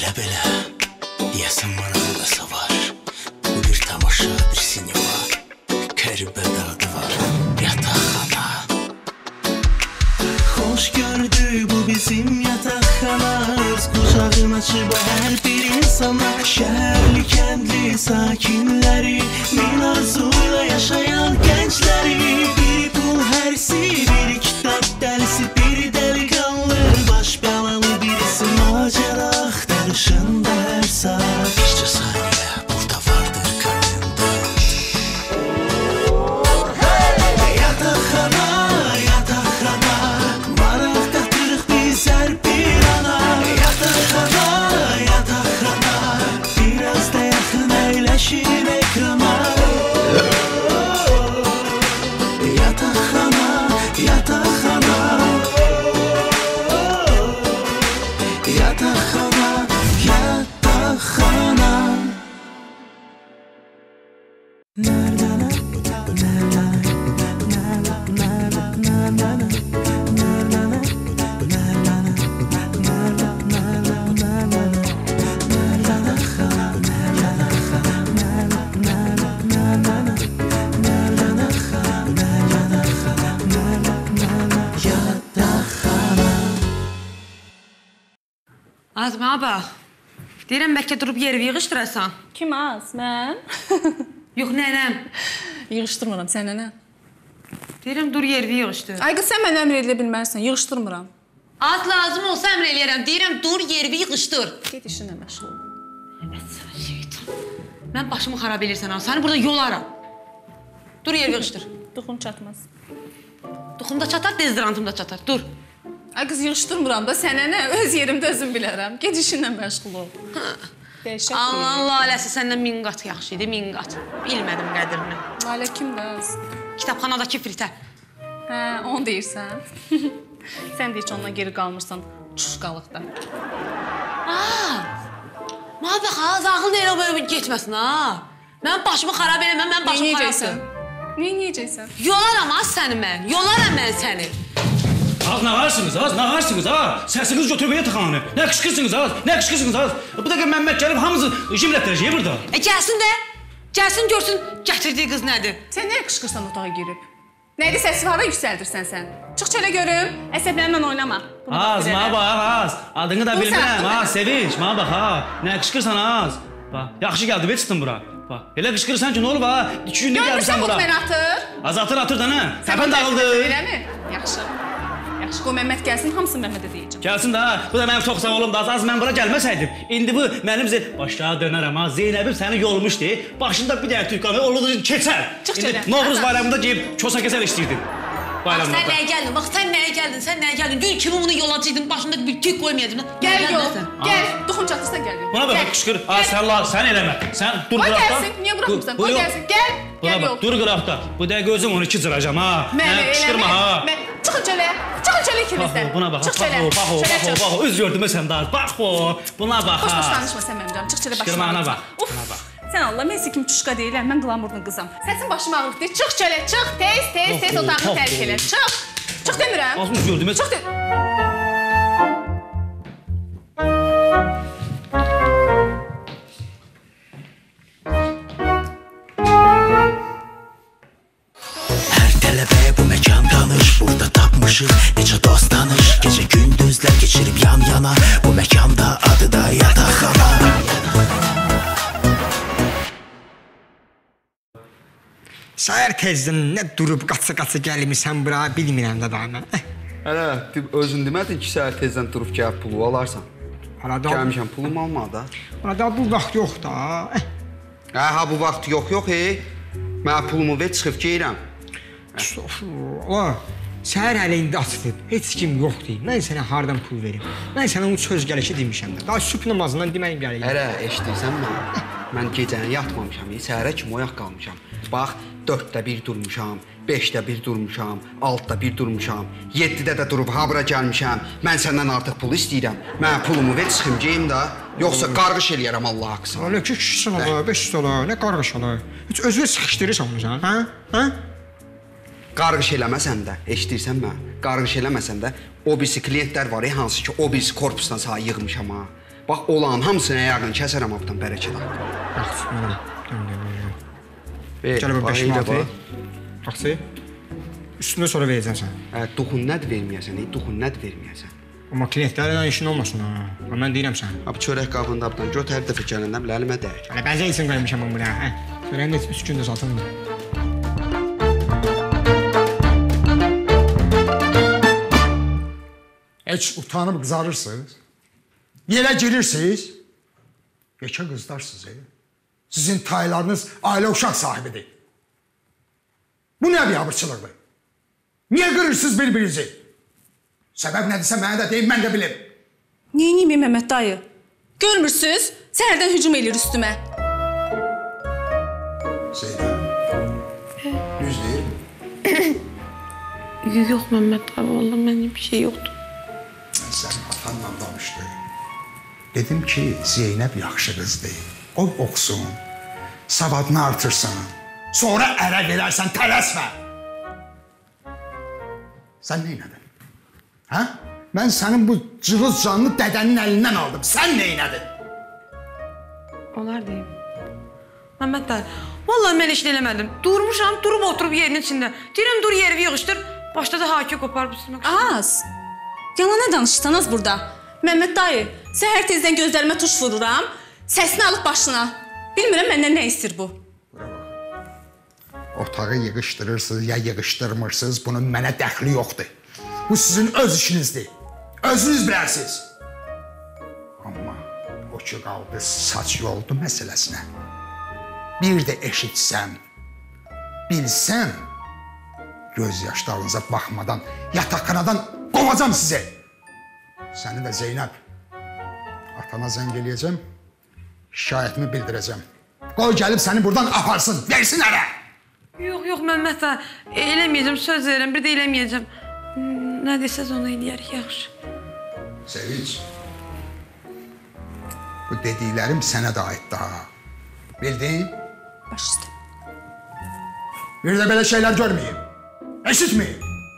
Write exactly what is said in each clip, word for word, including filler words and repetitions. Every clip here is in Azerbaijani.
Belə belə, deyəsən marağı da savar. Bu bir tamaşa, bir sinema, qəribə dadı var, yataqxana. Xoş gördük bu bizim yataqxanamız, qucağın açıb hər bir insana. Şəhərli, kəndli sakinləri, min arzuyla yaşayan gəncləri. Biri pul hərsi, biri kitab dəlisi, biri dəliqanlı, baş bəlalı, birisi macera axtarışında hər saat. İşçə saniyə, burada vardır komendant. Yataqxana, yataqxana, maraq qatırıq biz hər bir ana. Yataqxana, yataqxana, biraz da yaxın əyləşin ekrana. Yataqxana, yataqxana, yataqxana, yataqxana. Az mənə bax. Deyirəm, bəlkə durub yeri yığışdırasan. Kim az? Mən? Yox, nənəm. Yığışdırmıram, sən nənə? Deyirəm, dur yeri yığışdır. Ay qız, sən mənə əmr edə bilmərsən, yığışdırmıram. Az lazım olsa əmr eləyərəm. Deyirəm, dur yeri yığışdır. Ged işinə məşğul ol. Şeytan. Mən başımı xarab elirsən ha. Səni burada yolaram. Dur yeri yığışdır. Duxum çatmaz. Duxum da çatar, dezodorantım da çatar. Dur. Ay qız, yığışdırmıram da sənə nə? Öz yerimdə özüm bilərəm. Ged işinlə məşğul ol. Dəhşət deyil. Allahın laləsi səndən min qat yaxşı idi, min qat. Bilmədim qədrini. Lalə kim bəz? Kitabxanadakı fritə. Hə, onu deyirsən. Sən də heç ondan geri qalmırsan çuşqalıqda. Aa! Mənə bax, az ağıl elə böyle getməsin ha. Mən başımı xarab eləməm, mən başımı xarabdır. Niyə yiyəcəksən? Yolaram az səni mən, yolaram mən səni. Az nə varsınız, az nə varsınız, ha? Səsiniz götürməyə tıxanı. Nə qışqırsınız, az? Nə qışqırsınız, az? Bu dəqiqə Məmməd gəlib hamımızı jimlətdirəcək burada. E, gəlsin də. Gəlsin, görsün, gətirdiyi qız nədir? Sən nəyə qışqırsan otağa girib? Nədir, səsi hara yüksəldirsən sən? Çıx çölə görüm, əsəblərimlə oynama. Az, mənə bax, az. Adını da bilmirəm, ha, Sevinç, mənə bax, ha. Nə qışqırsan, az. Bax, yaxşı gəldi, bir çıxdın bura. Bax, elə qışqırsan ki, nə olub, ha? İki gündə gəlmişsən bura. Görmürsən, bunu mən atır. Az atır, atır da nə? Səfən dağıldı. Eləmi? Yaxşı. Yaxşı, qoy Məmməd gəlsin, hamısını Məmmədə deyəcəm. Gəlsin də, ha. Bu da mənim çox sağ olum da, az mən bura gəlməsəydim. İndi bu mənim başa dönərəm, ha. Zeynəbim səni yormuşdu. Başında bir dənə tük qanı, olur keçər. Çıx çölə. Novruz bayramında geyib çosa kəsər işləyirdim. Bax, sən nəyə gəldin? Bax, sən nəyə gəldin? Sən nəyə gəldin? Dün kimi bunu yolacaqdın, başında bir tük qoymayacaqdın. Gəl yol, gəl. Duxun çatırsa gəl. Buna bax, qışqır. Ha, sən la, sən eləmə. Sən dur qıraqda. Qoy gəlsin, niyə buraxmırsan? Qoy gəlsin, gəl. Gəl yol. Dur qıraqda. Bu dəqiqə özüm onu iki cıracam, ha. Mənə qışqırma, ha. Çıxın çölə. Çıxın çölə ikinizdən. Buna bax, bax, bax, bax, bax, öz gördümə sən daha. Bax bu, buna bax, ha. Boş-boş danışma sən mənim canım. Çıx çölə başına. Qışqırmağına bax, buna bax. Sən Allah, mən sizi kimi çuşqa deyirəm, mən qlamurlu qızam. Səsin başıma ağrıq deyir, çıx çölə, çıx, tez, tez, tez otağını tərk elə, çıx. Çıx demirəm. Az öz gördümə. Çıx de... Hər tələbəyə bu məkan tanış, burada tapmışıq necə dost tanış. Gecə gündüzlər keçirib yan yana, bu məkanda adı da yataqxana. Səhər tezdən nə durub qaça-qaça gəlmişsən bura, bilmirəm də daha mən. Hələ, özün demədin ki, səhər tezdən durub gəlib pulu alarsan. Gəlmişəm, pulum alma da. Burada bu vaxt yox da. Hə, ha, bu vaxt yox, yox, ey. Mənə pulumu ver, çıxıb geyirəm. Ola, səhər hələ indi açılıb, heç kim yoxdur. Mən sənə hardan pul verim? Mən sənə o söz gəlişi demişəm də. Daha sübh namazından deməyim gələyim. Hələ, eşidirsən mən? Mən gecəni yatmamışam, səhərə kimi oyaq qalmışam. Bax, dörddə bir durmuşam, beşdə bir durmuşam, altda bir durmuşam, yeddidə də durub ha bura gəlmişəm. Mən səndən artıq pul istəyirəm. Mənə pulumu ver, çıxım geyim də, yoxsa qarğış eləyərəm Allah haqqısa. Hələ ki, iki sala, beş sala, nə qarğış ala? Heç özünü sıxışdırırsan mı sən, hə? Hə? Qarğış eləməsən də, eşidirsən mən? Qarğış eləməsən də, o birisi klientlər var, hansı ki, o birisi korpusdan sağa yığmışam ha. Bax, olan hamısını ayağını kəsərəm abdan bərəkət haqqı. Yaxşı, mənəm. Ver, Gəl bu bax, beş elə manatı. bax. Baxsı. Üstündə sonra verəcəm sən. Hə, duxun nədir verməyəsən, duxun nədir verməyəsən. Amma klientlərlə işin olmasın ha. Mən deyirəm sən. Abi çörək qabında abdan göt hər dəfə gələndə əlimə dəyir. Hələ bəzək üçün qoymuşam mən buna. Hə. Çörəyin də üç gündə satılmır. Heç utanıb qızarırsınız. Yerə girirsiniz. Yekə qızdarsınız. E? Sizin taylarınız ailə uşaq sahibidir. Bu nə biabırçılıqdır? Niyə qırırsınız bir-birinizi? Səbəb nədirsə mənə də deyim, mən də bilim. Neyiniyim Məhəmməd dayı? Görmürsünüz? Səhərdən hücum edir üstümə. Zeynəb. Düz deyil. Yox Məhəmməd dayı, vallahi mənim bir şey yoxdur. Sən atanla danışdın. Dedim ki, Zeynəb yaxşı qızdır. O oxusun, savadını artırsın. Sonra ərə verərsən, tələsmə. Sən neynədin? Hə? Mən sənin bu cılız canlı dədənin əlindən aldım. Sən neynədin? Olar deyim. Məhəmməd dayı, vallahi mən işini eləmədim. Durmuşam, durub oturub yerinin içində. Deyirəm, dur yeri yığışdır. Başda da haki qoparıb üstümə. Az. Yalana danışırsanız burada. Məhəmməd dayı, səhər tezdən gözlərimə tuş vururam. Səsini alıb başına. Bilmirəm məndən nə istəyir bu. Otağı yığışdırırsınız ya yığışdırmırsınız, bunun mənə dəxli yoxdur. Bu sizin öz işinizdir. Özünüz bilərsiniz. Amma o ki qaldı saç yoldu məsələsinə. Bir də eşitsəm, bilsəm, göz yaşlarınıza baxmadan, yatakxanadan qovacam sizi. Səni də Zeynəb, atana zəng eləyəcəm, şikayətimi bildirəcəm. Qoy gəlib səni buradan aparsın, versin ərə. Yox, yox Məhəmməd dayı, eləməyəcəm, söz verirəm, bir də eləməyəcəm. Nə desəz onu eləyərik, yaxşı. Sevinç, bu dediklərim sənə də aiddir ha. Bildin? Baş üstə. Bir də belə şeylər görməyim. Eşitməyim.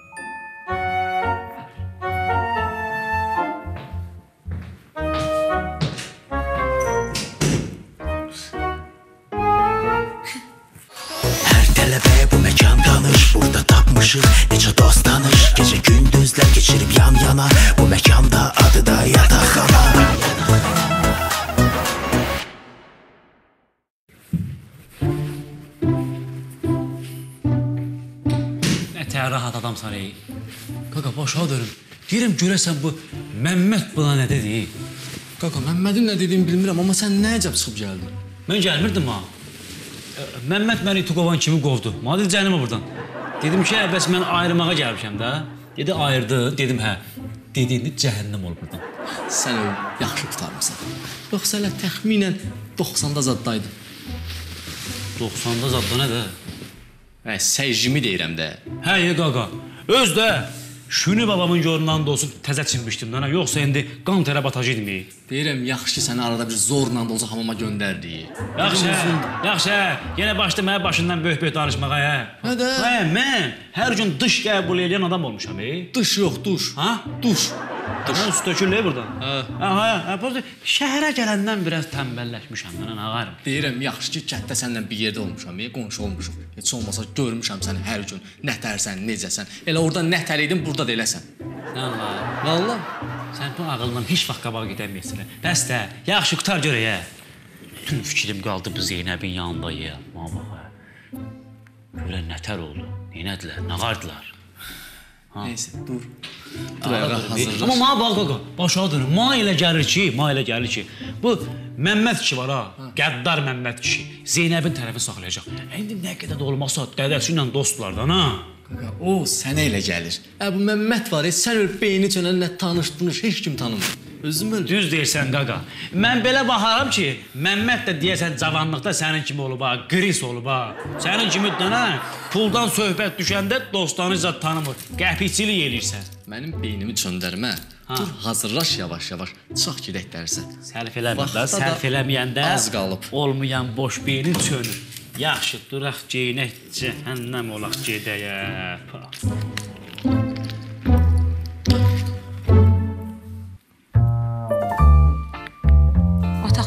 Hər tələbə bu məkan tanış, burada tapmışıq necə dost tanış. Gecə gündüzlər keçirib yan yana, bu məkanda adı da yataqxana. Nətər rahat adamsan ey. Qaqa, başa dönüm. Deyirəm, görəsən bu Məmməd buna nə dedi? Qaqa, Məmmədin nə dediyini bilmirəm, amma sən nə əcəb çıxıb gəldin? Mən gəlmirdim ha. Məmməd məni iti qovan kimi qovdu. Mənə dedi, cəhənnəmə buradan. Dedim ki, bəs mən ayrılmağa gəlmişəm də. Dedi, ayırdı. Dedim, hə. Dediyində cəhənnəm ol buradan. Sən öyle yaxşı tutarmısan. Yoxsa elə təxminən doxsanda zaddaydın. doxsanda zadda nə də? Hə, səycimi deyirəm də. Hə, ye qaqa. Öz də. Şuni babamın yorundan da olsun təzə çinmişdim də. Yoxsa indi qan tərə batacaqdım. Deyirəm, yaxşı ki, səni arada bir zorla da olsa hamama göndərdi. Yaxşı, yaxşı. Yenə başda mənə başından böyük-böyük danışmağa, hə? Hə də. Hə, mən hər gün dış qəbul edən adam olmuşam, ey. Dış yox, duş. Ha? Duş. Hə, su tökülür buradan. Hə. Hə, hə, hə, şəhərə gələndən biraz tənbəlləşmişəm mən, ağarım. Deyirəm, yaxşı ki, kənddə səninlə bir yerdə olmuşam, ey, qonşu olmuşuq. Heç olmasa görmüşəm səni hər gün. Nətərsən, necəsən. Elə orada nətər idin, burada da eləsən. Allah. Vallahi. Sən bu ağılından heç vaxt qabağa gedəməyəsən. Bəs də, yaxşı qutar görək, hə. Bütün fikrim qaldı bu Zeynəbin yanında, ya. Mənə bax, hə. Görən nətər oldu, neynədilər, nağardılar. Neyse, dur. Dur, ayağa hazırlaş. Amma mənə bax, qaqa, başa dönüm. Mənə elə gəlir ki, mənə elə gəlir ki, bu Məmməd kişi var ha, qəddar Məmməd kişi, Zeynəbin tərəfi saxlayacaq. İndi nə qədər də olmasa, dədəsi ilə dostlardan, ha? Qaqa, o sənə elə gəlir. Ə, bu Məmməd var, sən öyle beyni çönənlə tanış-tanış, heç kim tanımır. Özüm mən. Düz deyirsən, qaqa. Mən belə baxaram ki, Məmməd də deyəsən cavanlıqda sənin kimi olub ha, qris olub ha. Sənin kimi dənə puldan söhbət düşəndə dostanı zat tanımır, qəpikçilik eləyirsən. Mənim beynimi çöndərmə. Dur, hazırlaş yavaş-yavaş. Çox gedək dərsə. Sərf eləmə də, sərf eləməyəndə az qalıb. Olmayan boş beynin çönür. Yaxşı, duraq geynək, cəhənnəm olaq gedəyə.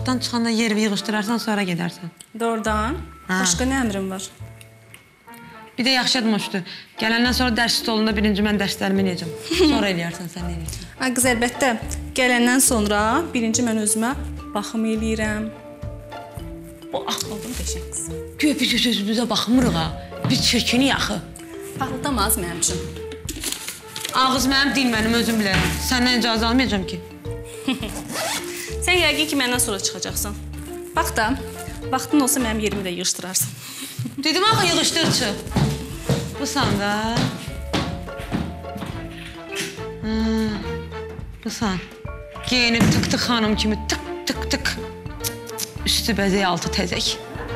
otaqdan çıxanda yeri yığışdırarsan, sonra gedərsən. Doğrudan? Başqa nə əmrin var? Bir də yaxşı admışdı. Gələndən sonra dərs stolunda birinci mən dərslərimi eləyəcəm. Sonra eləyərsən, sən eləyəcəksən. Ay qız, əlbəttə, gələndən sonra birinci mən özümə baxım eləyirəm. O, oldum beşək qız. Göy, biz özümüzə baxmırıq ha. Biz çirkini yaxı. Parıldamaz mənim üçün. Ağız mənim, dil mənim, özüm bilərəm. Səndən icazə almayacam ki. Sən yəqin ki, məndən sonra çıxacaqsan. Bax da, vaxtın olsa mənim yerimi də yığışdırarsan. Dedim axı, yığışdır çıx. Busan da. Busan. Geyinib tık-tık xanım kimi tık-tık-tık. Üstü bəzək, altı təzək.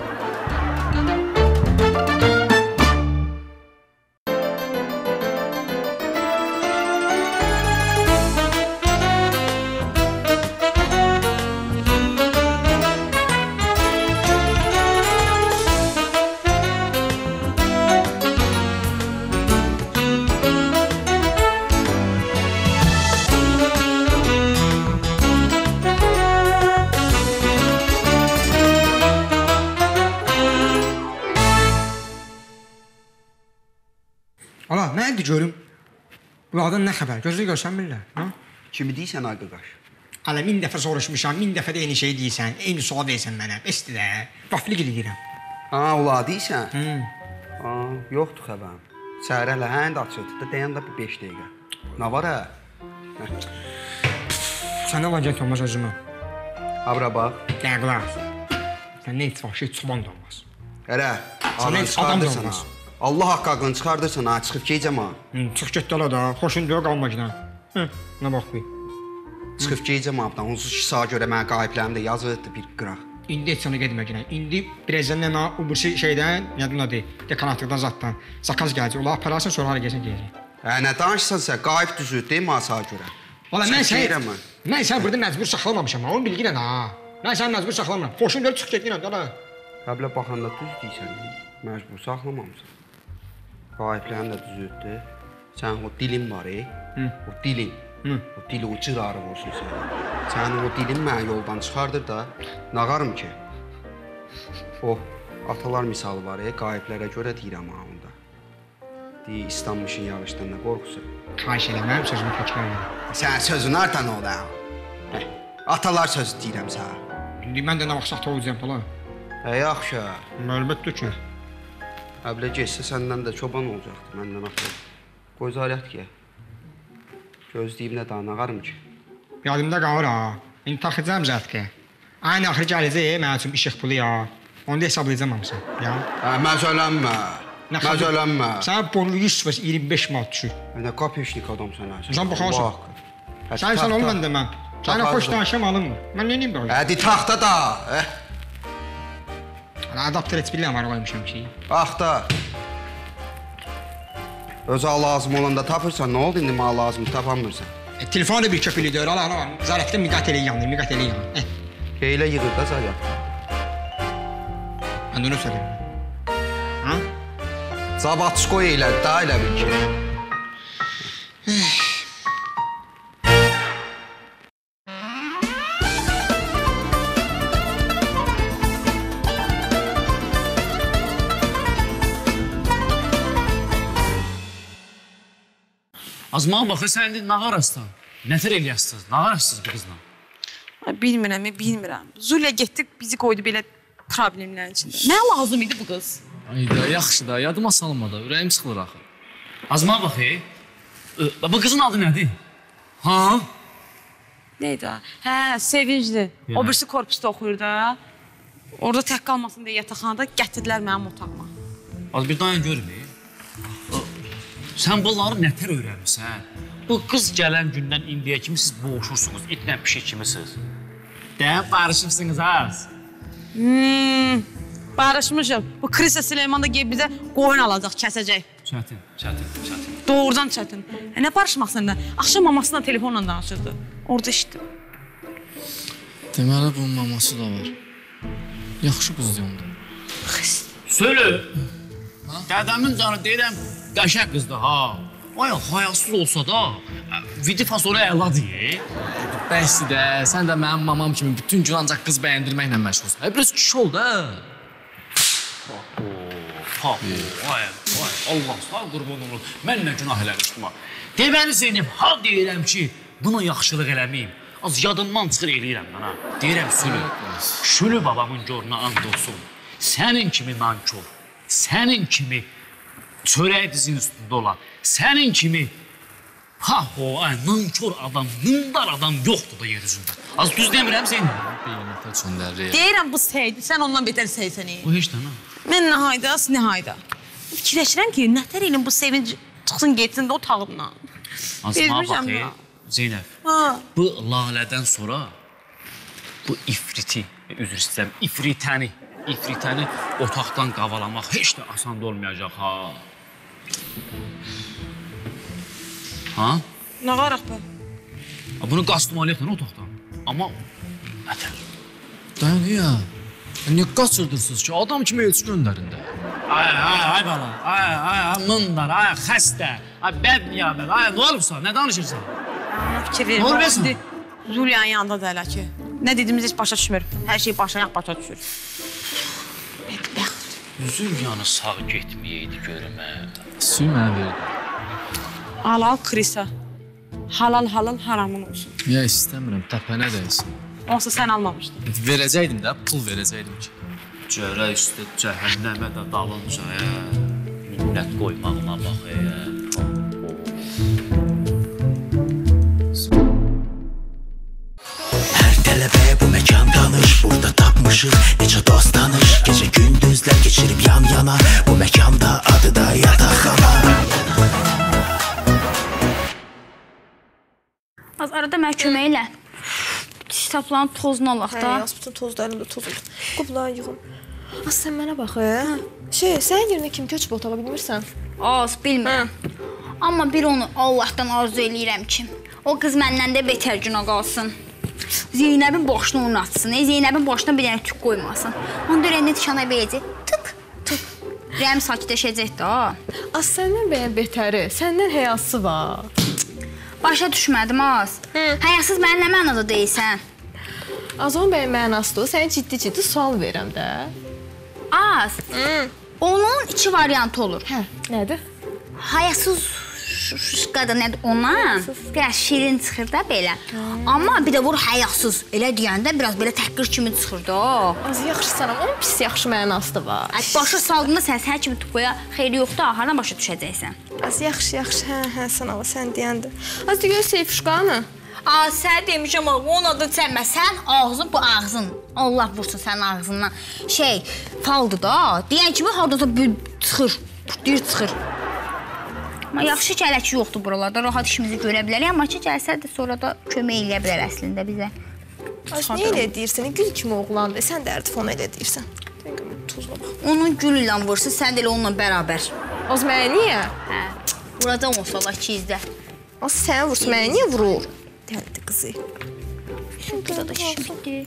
Ala, nədir görüm? Bunlardan nə xəbər? Gözlü görsənmirlər, ha? Kimi deyirsən ay qaqaş? Ala, min dəfə soruşmuşam, min dəfə də eyni şey deyirsən, eyni sual deyirsən mənə. Bəsdir də, qaflik eləyirəm. Ha, ola deyirsən? Hı. Ha, yoxdur xəbərim. Səhər hələ hənd açıldı da, dayan da bir beş dəqiqə. Nə var hə? Sən nə vacət olmaz özümə? Abra bax. Dəqiqlər. Sən nə heç vaxt şey çoban da olmaz. Hərə, Sən heç adam da olmaz. Allah haqqı ağlını çıxardırsan, ha, çıxıb geycəm ha. Çıx get dala da, xoşun deyə qalmaqla. Hı, nə bax bir. Çıxıb geycəm abdan, onsuz ki, sağa görə mənə qayıplərim də yazılıbdı bir qıraq. İndi heç sana getməklə. İndi birazdan nə o birisi şeydən, yadımda deyil, dekanatlıqdan zatdan. Zakaz gələcək, ola apararsan, sonra hara gəlsən gələcək. Hə, nə danışsan sən, qayıb düzüd deyil mi sağa görə? Valla mən sən, mən sən burada məcbur saxlamamışam, onu bilginə ha. Mən sən məcbur saxlamıram. Xoşun deyil, çıx get yenə, dala. Həblə baxanda düz deyirsən, məcbur saxlamamısan. Qayıplərin də düzüddü. Sən o dilin var, e? O dilin. Hı. O dili o cırarıq olsun sən. Sən o dilin mənə yoldan çıxardır da, nağarım ki. O, atalar misalı var, e? Qayıplərə görə deyirəm ha onda. Deyir, İstanmışın yağışdan nə qorxusu? Xahiş eləməm, sözümü təkrar edirəm. Sən sözün hardan oldu ha? Atalar sözü deyirəm sənə. İndi mən də nə vaxt saxta olacağım falan. Hə, yaxşı. Əlbəttə ki. Həblə geçsə səndən də çoban olacaqdı, məndən axı. Qoy zarət ki. Gözləyib nə daha nağarım ki. Yadımda qalır ha. İndi taxacağım zətki. Aynı axırı gələcək, mənim üçün işıq pulu ya. Onu da hesablayacağım hamısı. Ya. Hə, məzələnmə. Məzələnmə. Sən borlu yüz iyirmi beş manat düşür. Nə qapeşnik adam sənə. Sən baxarsan. Sən sən olman deməm. Sənə xoş danışam alınmır. Mən nə edeyim belə? Hə, di taxta da. Adapter heç bilən var qoymuşam ki. Bax da. Özə lazım olanda tapırsan, nə oldu indi mənə lazım tapamırsan? E, telefonu da bir köpülü deyir, ala, ala, zarətdə miqat elə yandır, miqat elə yandır. Keylə yığır da zarət. Mən də onu söyləyim. Ha? Zabatçıqo eylədi da, elə bil ki. Azmağa baxır, sən indi nağarasın. Nətər eləyəsiniz? Nağarasınız bu qızla. Bilmirəm, bilmirəm. Zulə getdik, bizi qoydu belə problemlərin içində. Nə lazım idi bu qız? Ayda, yaxşı da, yadıma salma da, ürəyim sıxılır axı. Azmağa baxır. Bu qızın adı nədir? Ha? Neydi ha? Hə, sevincli. O birisi korpusda oxuyur da. Orada tək qalmasın deyə yataqxanada gətirdilər mənim otağıma. Az bir dayan görmür. Sən bunları nətər öyrənirsən? Bu qız gələn gündən indiyə kimi siz boğuşursunuz, itlə pişik kimisiniz. Deyən barışırsınız az. Hmm, barışmışım. Bu Krista Süleyman da gelib bizə qoyun alacaq, kəsəcək. Çətin, çətin, çətin. Doğrudan çətin. E, nə barışmaq səndən? Axşam mamasıyla telefonla danışırdı. Orada işitdim. Deməli, bunun maması da var. Yaxşı qızdı onda. Söyle. Dədəmin canı deyirəm, qəşək qızdır ha. Ay, hayasız olsa da, Vidi fasolu əladır. Bəsdir də, sən də mənim mamam kimi bütün gün ancaq qız bəyəndirməklə məşğulsan. Hə, biraz kişi ol da. Ha, vay, vay, Allah sağ qurban olur. Mən nə günah eləmişdim ha. Deməli Zeynəb, ha deyirəm ki, buna yaxşılıq eləməyim. Az yadımdan çıxır eləyirəm mən ha. Deyirəm Sülü, Sülü babamın görünə and olsun. Sənin kimi nankor, sənin kimi çörək dizin üstündə olan, sənin kimi ha, o, ay, nankor adam, mundar adam yoxdur da yer üzündə. Az düz demirəm Zeynəb. Beynətə çöndərir. Deyirəm bu seydi, sən ondan betər seysəni. Bu heç nə, nə? Mən nə hayda, az nə hayda. Fikirləşirəm ki, nətər elin bu sevinc çıxsın getsin də otağımdan. Azma bax, Zeynəb, bu lalədən sonra bu ifriti, üzr istəyirəm, ifritəni, ifritəni otaqdan qavalamaq heç də asan da olmayacaq, ha. Ha? Nə qaraq bu? Bunu qastımalıyıq da otaqdan, amma nətər? Dayan, ya. Niyə qaçırdırsınız ki? Adam kimi elçi göndərin də. Ay, ay, ay bala, ay, ay, ay, mındar, ay, xəstə, ay, bədniyabət, ay, nə olubsa, nə danışırsan? Ona fikir verim. Doğru besin. Julia'nın yanında da elə ki. Nə dediyimiz heç başa düşmür. Hər şey başlayaq başa düşür. Bədbəxt. Julia'nı sağ getməyəydi görmə. Suyu mənə verdi. Halal Krisa. Halal halal haramın olsun. Ya istəmirəm, təpənə dəysin. Onsa sən almamışdın. Verəcəkdim də, pul verəcəkdim ki. Cərə üstə cəhənnəmə də dalınca, ə. Minnət qoymağına bax, ə. Tələbə bu məkan tanış, burada tapmışıq necə dost tanış. Gecə gündüzlər keçirib yan yana, bu məkanda adı da yataqxana. Az arada mənə kömək elə. Kitabların tozunu alaq da. Hə, bütün tozlarını da toz olur. Qubları yığım. Az sən mənə bax, hə? Şey, sənin yerinə kim köçüb otağa bilmirsən? Az, bilmirəm. Amma bir onu Allahdan arzu eləyirəm ki, o qız məndən də betər günə qalsın. Zeynəbin başını onun atsın, Zeynəbin başına bir dənə tük qoymasın. Onu dörəndə dikana verəcək, tık, tık. Rəm sakitləşəcək də. Az səndən bəyən betəri, səndən həyası var. Başa düşmədim, Az. Həyasız mənə nə mənada deyilsən? Az onun bəyən mənasıdır, sənə ciddi-ciddi sual verirəm də. Az, onun iki variantı olur. Hə, nədir? Həyasız qadın nədir ondan? Biraz şirin çıxır da belə. Amma bir də vur həyasız. Elə deyəndə biraz belə təhqir kimi çıxır da. Az yaxşı sanam, onun pis yaxşı mənası da var. Başa saldığında sən hər kimi tupoya xeyri yoxdur, ahana başa düşəcəksən. Az yaxşı, yaxşı, hə, hə, sanala, sən deyəndir. Az deyək, Seyfuşqanı. Az, sən demişəm, onun adını çənmə, sən ağzın, bu ağzın. Allah vursun sənin ağzından. Şey, faldır da, deyən kimi haradasa çıxır, deyir çıxır. Amma yaxşı ki, hələ ki yoxdur buralarda, rahat işimizi görə bilərik, amma ki, gəlsə də sonra da kömək eləyə bilər əslində bizə. Az, nə elə deyirsən? Gül kimi oğlandır, sən də ərdifon elə deyirsən. Tuzla bax. Onun gül ilə vursun, sən də elə onunla bərabər. Az mənə niyə? Hə, vuracaq olsa Allah ki, izlə. Az sənə vursun, mənə niyə vurur? Dəldi qızı. Burada da şişmişdi.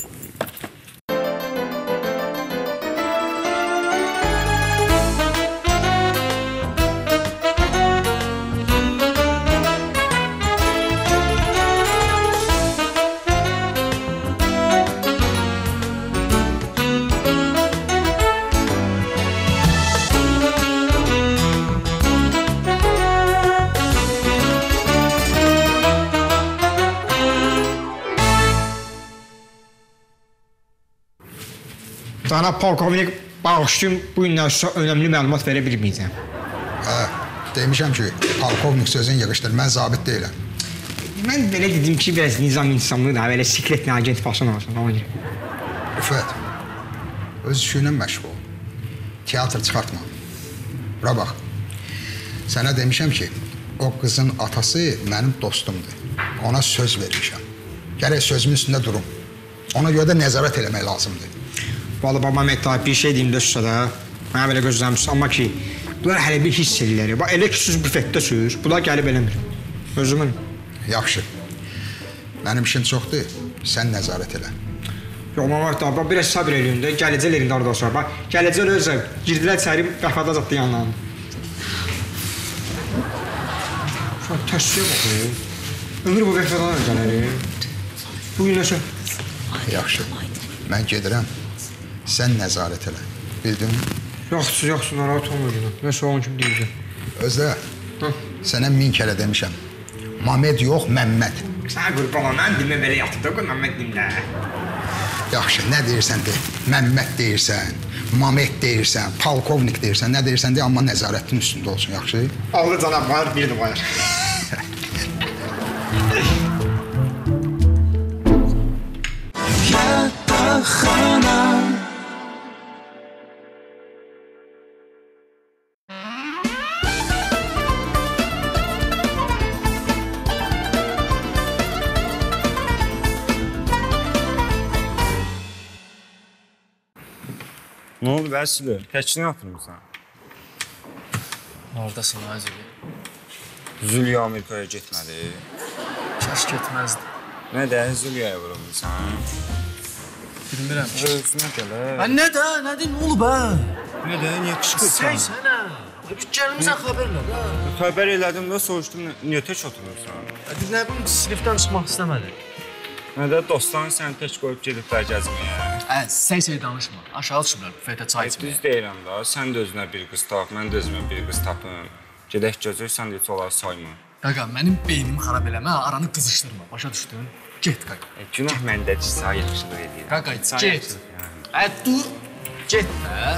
Cənab polkovnik, bağışlayın, bu gündən sonra önəmli məlumat verə bilməyəcəm. Hə, demişəm ki, polkovnik sözün yığışdır, mən zabit deyiləm. Mən belə dedim ki, biraz nizam insanlığı da, belə sekretli agent fason olsun, ona görə. Rüfət, öz işinlə məşğul. Teatr çıxartma. Bura bax, sənə demişəm ki, o qızın atası mənim dostumdur. Ona söz vermişəm. Gərək sözümün üstündə durum. Ona görə də nəzarət eləmək lazımdır. Vallahi babam Məhtab bir şey deyim dözsə də, mənə belə gözləmişsin, amma ki, bunlar hələ bir hiss edirlər. Bax, elə ki, siz büfetdəsiz, bunlar gəlib eləmir. Özümün. Yaxşı. Mənim işim çoxdur, sən nəzarət elə. Yox, Məhtab, biraz sabir eləyin də, gələcək elində orada olsa. Bax, gələcək özə, girdilər çəri, qəhvədə zatdı yanlarını. Şöyle təşkiyə baxır. Ömür bu qəfədan gələri. Bu gün nəşə? Yaxşı. Mən gedirəm. Sən nəzarət elə. Bildin mi? Yaxşı, yaxşı, narahat olma günüm. Nəsə onun kimi deyəcəm. Özə, sənə min kərə demişəm. Mamed yox, Məmməd. Sənə qurban mən demə belə yatıb da qoy Məmməd dinlə. Yaxşı, nə deyirsən de. Məmməd deyirsən, Mamed deyirsən, polkovnik deyirsən, nə deyirsən de, amma nəzarətin üstündə olsun, yaxşı? Allah cənab var, bir də var. Yataqxana. Nə oldu Vəsili? Təkini atırmısan? Hardasan Azəli? Zülya Amerikaya getmədi. Kaş getməzdi. Nə də Zülyaya vurulmuşsan? Bilmirəm. Özünə gəl. Hə nə də, nə də, nə olub hə? Nə də, niyə qışqırsan? Sən sənə. Gəlmizən xəbərlə də. Xəbər elədim də soruşdum, niyə tək oturursan? Nə bilim, sinifdən çıxmaq istəmədim. Nə də dostların səni tək qoyub gediblər gəzməyə. Hə, səy-səy danışma. Aşağı düşmürlər, büfetə çay içməyə. Düz deyirəm da, sən də özünə bir qız tap, mən də özümə bir qız tapım. Gedək gözürsən deyə onları sayma. Qaqa, mənim beynimi xarab eləmə, aranı qızışdırma. Başa düşdün? Get qaqa. E, günah məndədir, sağ yaxşılıq edirəm. Qaqa, get. Hə, dur. Get də.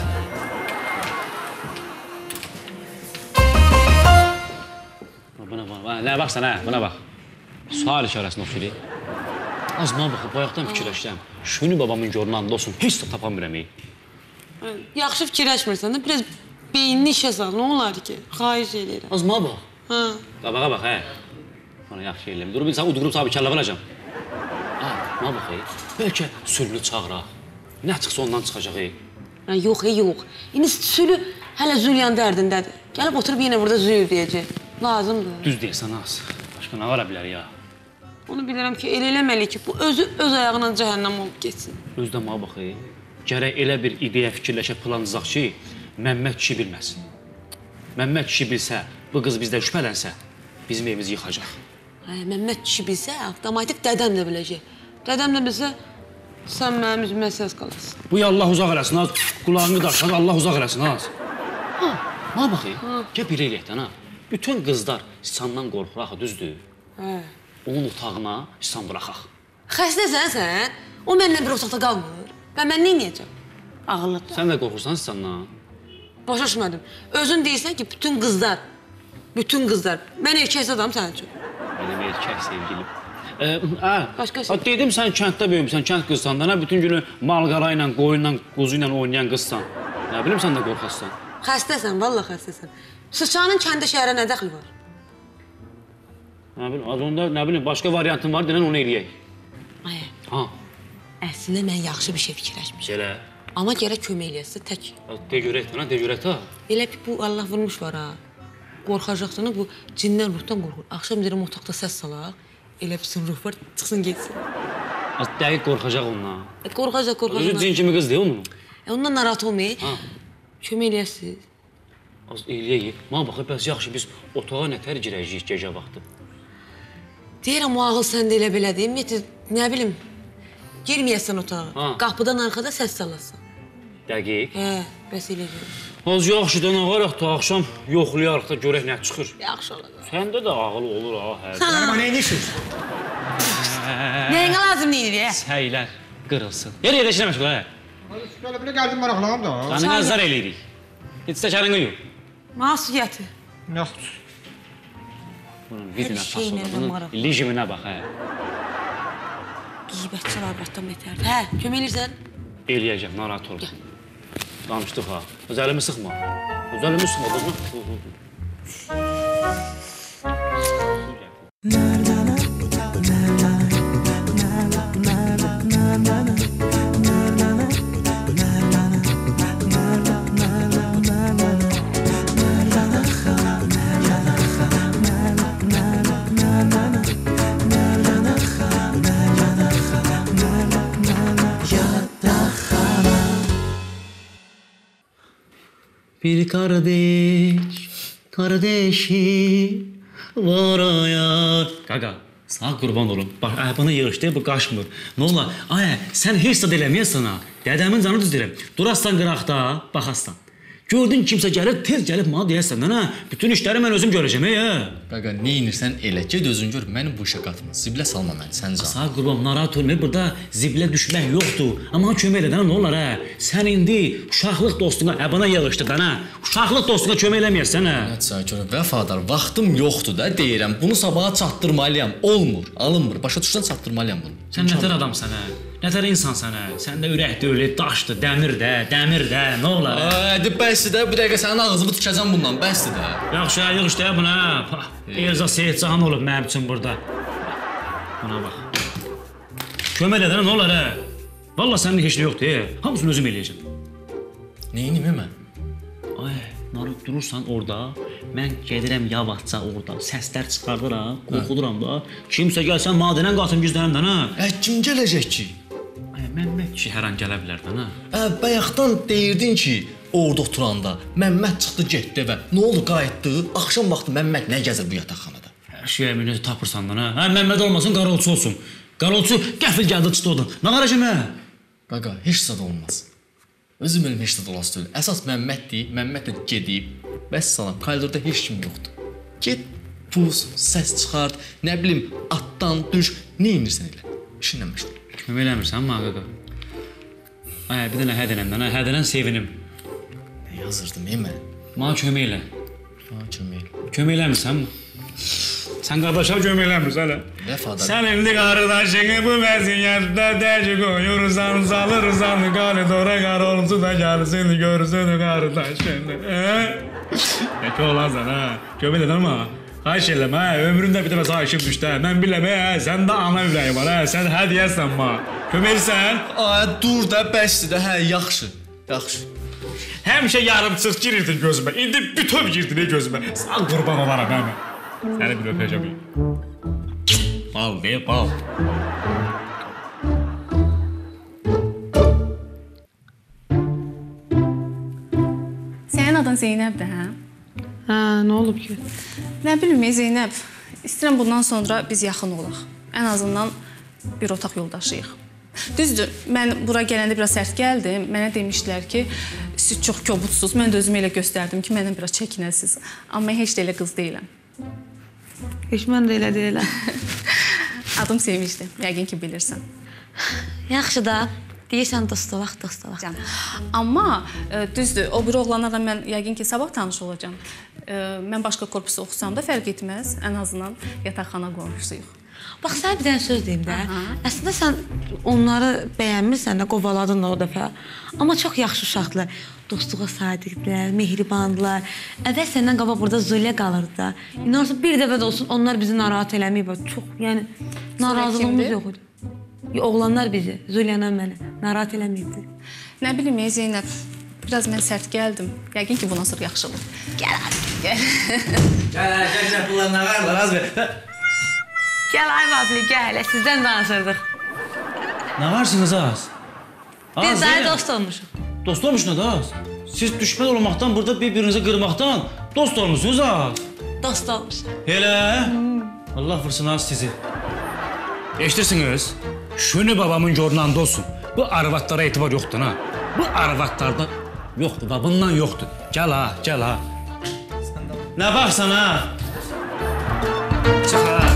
Buna bax, nə baxsan hə, buna bax. Sual işarəsində oxşuyur. Az mənə baxıb, bayaqdan fikirləşdim. Şuni babamın görünəndə olsun, heç də tapa bilmirəm. Yaxşı fikirləşmirsən də, biraz beynini işə sal, nə olar ki? Xahiş edirəm. Az mənə bax. Hə. Qabağa bax, hə. Bana yaxşı eləyəm. Durub insan udqurub sabi kəlləvə alacam. Ha, mənə bax, bəlkə sülünü çağıraq. Nə çıxsa ondan çıxacaq. Ha, yox, yox. İndi sülü hələ Zülyan dərdindədir. Gəlib oturub yenə burada züyür deyəcək. Lazımdır. Düz deyirsən, az. Başqa nə vara bilər ya? Onu bilirəm ki, elə eləməli ki, bu özü öz ayağına cəhənnəm olub getsin. Özdə mənə bax, gərək elə bir ideya fikirləşə plan düzaq ki, Məmməd kişi bilməsin. Məmməd kişi bilsə, bu qız bizdən şübhələnsə, bizim evimizi yıxacaq. Hə, Məmməd kişi bilsə, avtomatik dədəm də biləcək. Dədəm də bilsə, sən mənim üzümə səs qalasın. Bu ya Allah uzaq eləsin, az. Qulağını daşlar, Allah uzaq eləsin, az. Ha, mənə bax, gəl bir eləyəkdən, ha. Bütün qızlar siçandan qorxur, axı, düzdür? Hə. Onun otağına siçan buraxaq. Xəstəsən sən? O mənlə bir otaqda qalmır. Və mən nə edəcəm? Ağıllıdır. Sən də qorxursan siçandan? Başa düşmədim. Özün deyirsən ki, bütün qızlar, bütün qızlar, mən erkək adam sənin üçün. Mənim erkək sevgilim. Hə, dedim sən kənddə böyümüsən, kənd qızsan da, nə bütün günü mal-qara ilə, qoyunla, quzu ilə oynayan qızsan. Nə bilim, sən də qorxassan. Xəstəsən, valla xəstəsən. Sıçanın kəndə şəhərə nə dəxli var? Nə bilim, az onda, nə bilim, başqa variantın var, denən onu eləyək. Aya. Ha. Əslində mən yaxşı bir şey fikirləşmişim. Gələ. Amma gərək kömək eləyəsə tək. De görək, ana, de görək ta. Elə ki, bu Allah vurmuş var ha. Qorxacaqsan, bu cindən, ruhdan qorxur. Axşam deyirəm otaqda səs salaq, elə bilsin ruh var, çıxsın getsin. Az dəqiq qorxacaq ondan. E, qorxacaq, qorxacaq. Özü cin kimi qız deyil onun. E, ondan narahat olmayın. Kömək eləyəsiniz. Az eləyək. Mənə baxıb, bəs yaxşı, biz otağa nətər girəcəyik gecə vaxtı. Deyirəm, o ağıl səndə elə belədir. Ümumiyyətlə, nə bilim, girməyəsən otağa. Ha. Qapıdan arxada səs salasın. Dəqiq. Hə, bəs eləyəcək. Az yaxşıdan ağaraq da axşam yoxlayaraq da görək nə çıxır. Yaxşı olacaq. Səndə də ağıl olur ha, hər. Amma nə edirsən? Nəyinə lazım deyir, ya? Səylər qırılsın. Yer yerə işinə məşğul, hə? Belə belə gəldim maraqlanım da. Səni nəzər eləyirik. Heç stəkanın qoyun. Nasıl gətir? Yoxdur. Bunun vidinə fasılır, bunun lijiminə bax, hə. Qeybətçi rabətdən betərdir. Hə, kömək eləyirsən? Eləyəcəm, narahat olma. Danışdıq ha. Öz əlimi sıxma. Öz əlimi sıxma, qızma. Bir kardeş, kardeşi var ayar. Qaqa, Sağ qurban olum. Bax, ə, bunu yığışdı, bu qaçmır. Nə ola? Ay, sən heç zad eləməyəsən ha. Dədəmin canı düzdürəm. Durassan qıraqda, baxassan. Gördün kimsə gəlir, tez gəlib mənə deyəsən, hə? Bütün işləri mən özüm görəcəm, hə? Qaqa, nə edirsən elə? Get özün gör, məni bu işə qatma. Ziblə salma məni, sən can. Sağ qurban, narahat olma. Burada ziblə düşmək yoxdur. Amma kömək elə, nə olar, hə? Sən indi uşaqlıq dostuna əbana yığışdın, hə? Uşaqlıq dostuna kömək eləməyəsən, hə? Nəsə, görə vəfadar, vaxtım yoxdur da, deyirəm. Bunu sabaha çatdırmalıyam. Olmur, alınmır. Başa düşsən çatdırmalıyam bunu. Sən nətər adamsan, hə? Nətər insansan, hə? Səndə ürək deyil, daşdır, dəmir də, dəmir də, nə olar? Hadi bəsdir də, bir dəqiqə sənin ağzını tikəcəm bundan, bəsdir də. Yaxşı, hə, yığış da buna, hə? Elza Seyidcahan olub mənim üçün burada. Buna bax. Kömək edənə nə olar, hə? Valla sənin heç nə yoxdur, hə? Hamısını özüm eləyəcəm. Neyini mi mən? Ay, narıq durursan orada, mən gedirəm yavaşca orada, səslər çıxardıram, qorxuduram da. Kimsə gəlsən, madənən qatım gizlənimdən, hə? Ə, kim gələcək ki? Ay, Məmməd kişi hər an gələ bilərdən, hə? Ə, bayaqdan deyirdin ki, orada oturanda Məmməd çıxdı, getdi və nə oldu, qayıtdı? Axşam vaxtı Məmməd nə gəzir bu yataqxanada? Hər şeyə minnet tapırsandan, hə? Hə, Məmməd olmasın, qarolçu olsun. Qarolçu qəfil gəldi, çıxdı oradan. Nə qaracım, hə? Qaqa, heç zad olmaz. Özüm ölüm heç zad olası deyil. Əsas Məmməddir, Məmməd də gedib. Bəs salam, koridorda heç kim yoxdur. Get, pus, səs çıxart, nə bilim, atdan düş, nə inirsən elə? İşinlə məşğul. Kömək eləmirsən, ma qaqa? Ay, bir dənə hədələndən, hə, hədələn sevinim. Nə yazırdım, ey mən? Mənə kömək elə. Mənə kömək elə. Kömək eləmirsən mi? Sən qardaşa kömək eləmirsən, hələ. Vəfadar. Sən indi qardaşını bu vəziyyətdə dəci qoyursan, salırsan, koridora qarolcu da gəlsin, görsün qardaşını, hə? Nə ki olarsan, hə? Kömək edəm, ha? Xahiş eləm, hə? Ömrümdə bir dəfə sağ işim düşdü, hə? Mən biləm, hə? Sən də ana ürəyi var, hə? Sən hə deyərsən, ma? Köməksən? Ay, dur da, bəsdir də, hə, yaxşı, yaxşı. Həmişə yarımçıq girirdin gözümə, indi bütöv girdin ey gözümə. Sağ qurban olaram, hə? Səni bir öpəcəm. Bal, be, bal. Sənin adın Zeynəbdir, hə? Hə, nə olub ki? Nə bilim, Zeynəb, istəyirəm bundan sonra biz yaxın olaq. Ən azından bir otaq yoldaşıyıq. Düzdür, mən bura gələndə biraz sərt gəldim. Mənə demişdilər ki, siz çox kobutsuz. Mən də özümü elə göstərdim ki, məndən biraz çəkinəsiz. Amma heç də elə qız deyiləm. Heç mən də elə deyiləm. Adım Sevinçdir, yəqin ki, bilirsən. Yaxşı da, deyirsən dost olaq, dost olaq. Amma e, düzdür, o bir oğlanlarla mən yəqin ki, sabah tanış olacam. E, mən başqa korpusu oxusam da fərq etməz. Ən azından yataqxana qonşusuyuq. Bax, sənə bir dənə söz deyim də. Əslində sən onları bəyənmirsən də, qovaladın da o dəfə. Amma çox yaxşı uşaqdılar. Dostluğa sadiqdilər, mehribandılar. Əvvəl səndən qabaq burada Zuliyə qalırdı da. İnanırsan, bir dəfə də olsun onlar bizi narahat eləməyib. Çox, yəni, narazılığımız yox idi. Oğlanlar bizi, Zuliyana mənə narahat eləməyibdi. Nə bilim, Zeynəb, biraz mən sərt gəldim. Yəqin ki, bundan sonra yaxşı olur. Gəl abi, gəl. Gəl, gəl, gəl, bunlar nə qarlar, az ver. Gəl, ay babli, gəl, sizdən danışırdıq. Nə varsınız az? Biz daha dost olmuşuq. Dost olmuşsunuz az? Siz düşmən olmaqdan, burada bir-birinizi qırmaqdan dost olmuşsunuz az? Dost olmuşuq. Elə? Allah vursun az sizi. Eşitirsiniz? Şunu babamın görünəndə olsun. Bu arvatlara etibar yoxdur, ha? Bu arvatlardan yoxdur, da bundan yoxdur. Gəl ha, gəl ha. Nə baxsan, ha? Çıx ha.